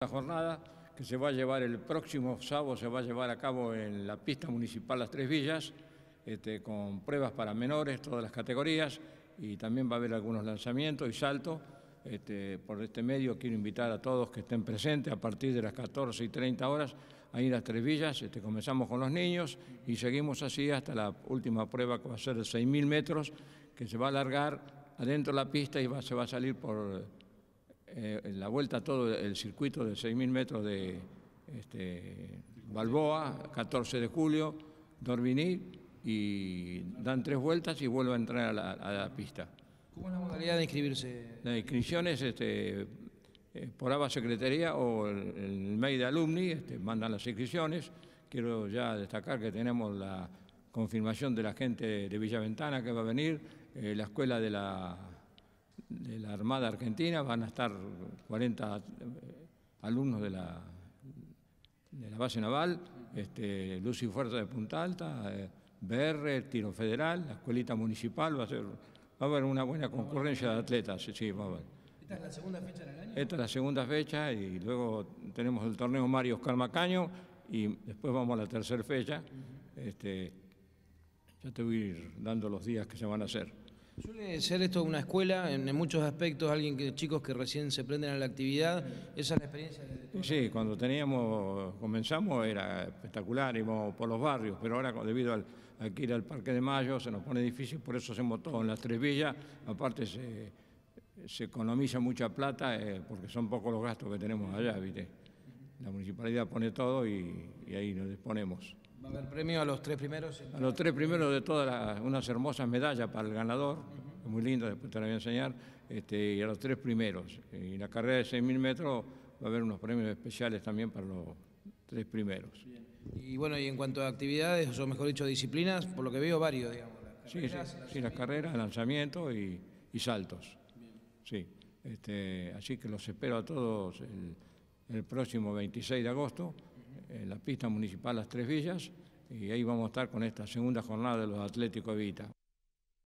La jornada que se va a llevar el próximo sábado se va a llevar a cabo en la pista municipal Las Tres Villas, con pruebas para menores, todas las categorías, y también va a haber algunos lanzamientos y saltos. Por este medio quiero invitar a todos que estén presentes a partir de las 14:30 horas ahí en Las Tres Villas. Comenzamos con los niños y seguimos así hasta la última prueba, que va a ser de 6.000 metros, que se va a alargar adentro de la pista y se va a salir por la vuelta a todo el circuito de 6.000 metros de Balboa, 14 de julio, Dorvigny, y dan 3 vueltas y vuelven a entrar a la pista. ¿Cómo es la modalidad de inscribirse? La inscripción es por ABA Secretaría o el mail de alumni, mandan las inscripciones. Quiero ya destacar que tenemos la confirmación de la gente de Villa Ventana que va a venir, la escuela de la Armada Argentina, van a estar 40 alumnos de la base naval, Luz y Fuerza de Punta Alta, BR, Tiro Federal, la escuelita municipal, va a haber una buena concurrencia de atletas. Sí, va a haber. ¿Esta es la segunda fecha del año? Esta es la segunda fecha y luego tenemos el torneo Mario Oscar Macaño y después vamos a la tercera fecha. Ya te voy a ir dando los días que se van a hacer. Suele ser esto una escuela en muchos aspectos, chicos que recién se prenden a la actividad. Esa es la experiencia. Sí, cuando comenzamos era espectacular, íbamos por los barrios, pero ahora debido al que ir al Parque de Mayo se nos pone difícil, por eso hacemos todo en Las Tres Villas. Aparte se economiza mucha plata porque son pocos los gastos que tenemos allá, ¿viste? La municipalidad pone todo y ahí nos disponemos. ¿Va a haber premio a los 3 primeros? A los 3 primeros de todas unas hermosas medallas para el ganador, muy lindo, después te la voy a enseñar, y a los 3 primeros. Y en la carrera de 6.000 metros va a haber unos premios especiales también para los 3 primeros. Bien. Y bueno, y en cuanto a actividades, o mejor dicho, disciplinas, por lo que veo, varios, digamos. Sí, las carreras, lanzamientos y saltos. Bien. Sí, así que los espero a todos el próximo 26 de agosto, en la pista municipal Las Tres Villas, y ahí vamos a estar con esta segunda jornada de los Atléticos Evita.